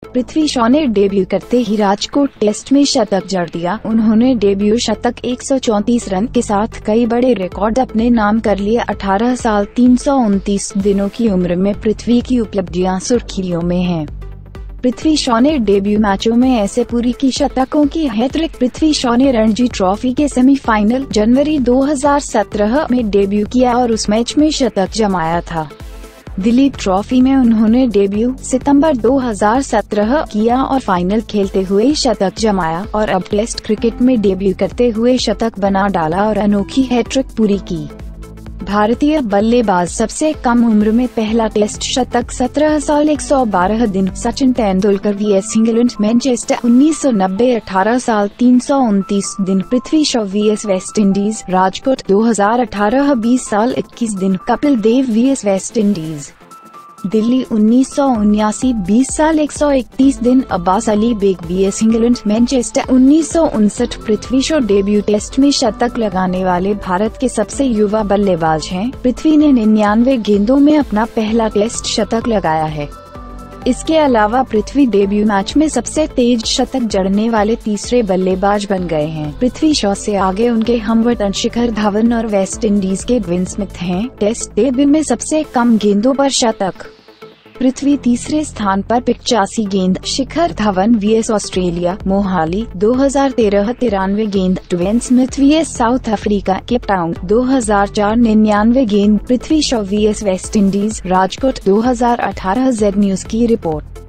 पृथ्वी शॉ ने डेब्यू करते ही राजकोट टेस्ट में शतक जड़ दिया। उन्होंने डेब्यू शतक 134 रन के साथ कई बड़े रिकॉर्ड अपने नाम कर लिए। 18 साल 329 दिनों की उम्र में पृथ्वी की उपलब्धियां सुर्खियों में हैं। पृथ्वी शॉ ने डेब्यू मैचों में ऐसे पूरी की शतकों की हैट्रिक। पृथ्वी शॉ ने रणजी ट्रॉफी के सेमीफाइनल जनवरी 2017 में डेब्यू किया और उस मैच में शतक जमाया था। दिलीप ट्रॉफी में उन्होंने डेब्यू सितंबर 2017 किया और फाइनल खेलते हुए शतक जमाया और अब टेस्ट क्रिकेट में डेब्यू करते हुए शतक बना डाला और अनोखी हैट्रिक पूरी की। भारतीय बल्लेबाज सबसे कम उम्र में पहला टेस्ट शतक 17 साल 112 दिन। Sachin Tendulkar vs England Manchester 1990 18 साल 329 दिन। Prithvi Shaw vs West Indies Rajkot 2018 20 साल 21 दिन। Kapil Dev vs West Indies Delhi 1979 20 साल 131 दिन। Abbas Ali Baig vs England Manchester 1959। Prithvi Shaw debut test में शतक लगाने वाले भारत के सबसे युवा बल्लेबाज हैं। पृथ्वी ने 99 गेंदों में अपना पहला टेस्ट शतक लगाया है। इसके अलावा पृथ्वी डेब्यू मैच में सबसे तेज शतक जड़ने वाले तीसरे बल्लेबाज बन गए हैं। पृथ्वी शॉ से आगे उनके हमवतन शिखर धवन और वेस्ट इंडीज के ड्वेन स्मिथ हैं। टेस्ट डेब्यू में सबसे कम गेंदों पर शतक पृथ्वी तीसरे स्थान पर 85 गेंद। शिखर धवन वीएस ऑस्ट्रेलिया मोहाली 2013 93 गेंद। Dwayne Smith vs South Africa Cape Town 2004 99 गेंद। Prithvi Shaw vs West Indies Rajkot 2018। Z news की रिपोर्ट।